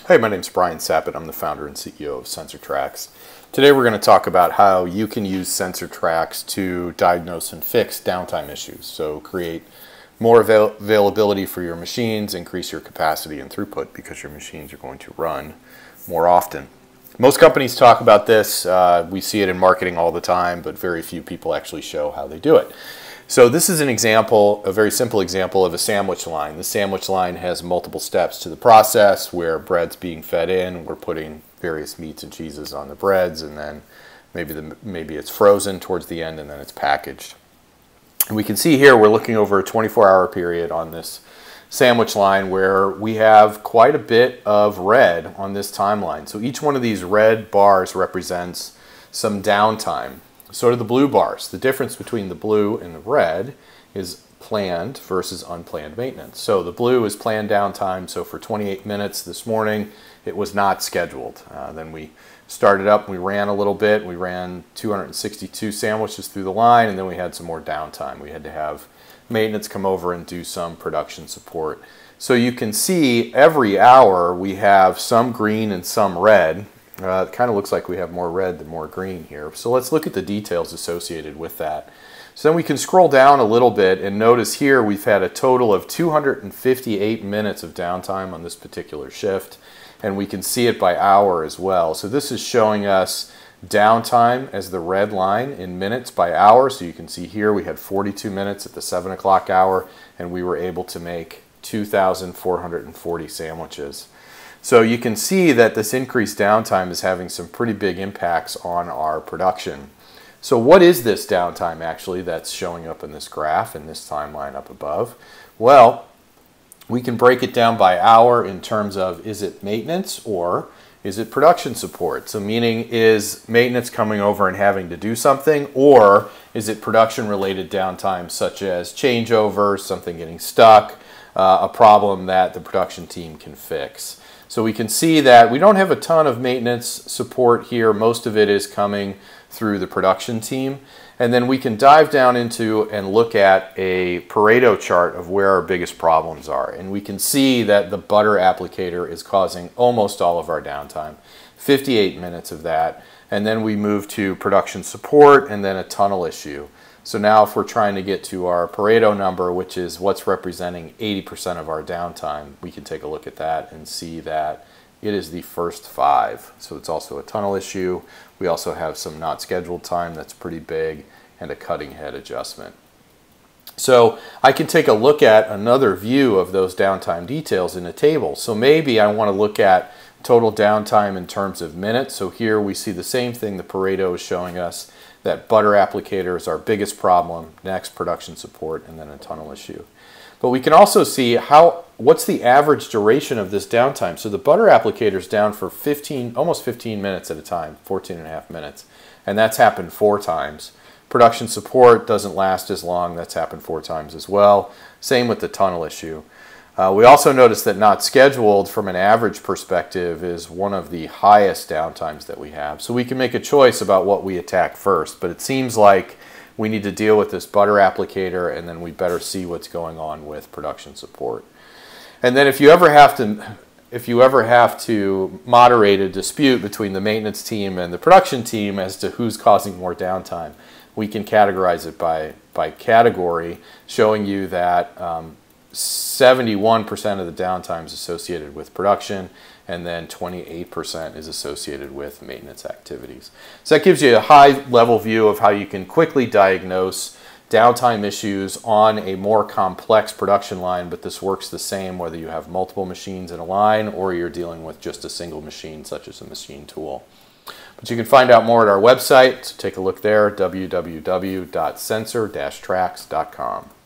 Hey, my name's Brian Sappett. I'm the founder and CEO of SensorTracks. Today we're going to talk about how you can use SensorTracks to diagnose and fix downtime issues. So create more availability for your machines, increase your capacity and throughput because your machines are going to run more often. Most companies talk about this. We see it in marketing all the time, but very few people actually show how they do it. So this is an example, a very simple example of a sandwich line. The sandwich line has multiple steps to the process where bread's being fed in. We're putting various meats and cheeses on the breads, and then maybe it's frozen towards the end, and then it's packaged. And we can see here we're looking over a 24-hour period on this sandwich line where we have quite a bit of red on this timeline. So each one of these red bars represents some downtime. So do the blue bars. The difference between the blue and the red is planned versus unplanned maintenance. So the blue is planned downtime. So for 28 minutes this morning, it was not scheduled. Then we started up, we ran a little bit. We ran 262 sandwiches through the line, and then we had some more downtime. We had to have maintenance come over and do some production support. So you can see every hour we have some green and some red. It kind of looks like we have more red than more green here. So let's look at the details associated with that. So then we can scroll down a little bit and notice here we've had a total of 258 minutes of downtime on this particular shift, and we can see it by hour as well. So this is showing us downtime as the red line in minutes by hour. So you can see here we had 42 minutes at the 7 o'clock hour, and we were able to make 2,440 sandwiches. So you can see that this increased downtime is having some pretty big impacts on our production. So what is this downtime actually that's showing up in this graph and this timeline up above? Well, we can break it down by hour in terms of, is it maintenance or is it production support? So meaning, is maintenance coming over and having to do something, or is it production related downtime such as changeovers, something getting stuck, a problem that the production team can fix? So we can see that we don't have a ton of maintenance support here. Most of it is coming through the production team. And then we can dive down into and look at a Pareto chart of where our biggest problems are. And we can see that the butter applicator is causing almost all of our downtime, 58 minutes of that. And then we move to production support and then a tunnel issue. So now if we're trying to get to our Pareto number, which is what's representing 80% of our downtime, we can take a look at that and see that it is the first 5. So it's also a tunnel issue. We also have some not scheduled time that's pretty big, and a cutting head adjustment. So I can take a look at another view of those downtime details in a table. So maybe I want to look at total downtime in terms of minutes. So here we see the same thing the Pareto is showing us, that butter applicator is our biggest problem, next production support, and then a tunnel issue. But we can also see what's the average duration of this downtime. So the butter applicator is down for almost 15 minutes at a time, 14.5 minutes, and that's happened 4 times. Production support doesn't last as long, that's happened 4 times as well. Same with the tunnel issue. We also noticed that not scheduled from an average perspective is one of the highest downtimes that we have. So we can make a choice about what we attack first, but it seems like we need to deal with this butter applicator, and then we better see what's going on with production support. And then if you ever have to moderate a dispute between the maintenance team and the production team as to who's causing more downtime, we can categorize it by category, showing you that 71% of the downtime is associated with production, and then 28% is associated with maintenance activities. So that gives you a high-level view of how you can quickly diagnose downtime issues on a more complex production line, but this works the same whether you have multiple machines in a line or you're dealing with just a single machine, such as a machine tool. But you can find out more at our website, so take a look there, www.sensor-tracks.com.